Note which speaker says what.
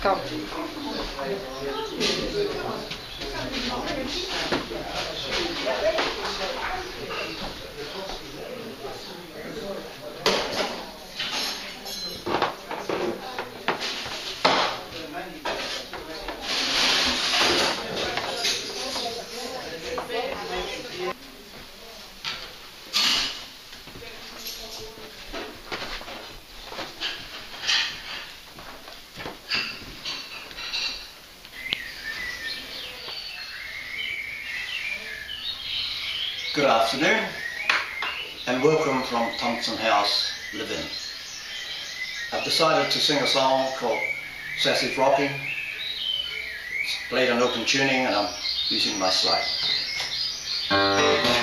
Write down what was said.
Speaker 1: Come.
Speaker 2: Good afternoon and welcome from Thompson House Living. I've decided to sing a song called Sassy Rocking. It's played in open tuning and I'm using my slate.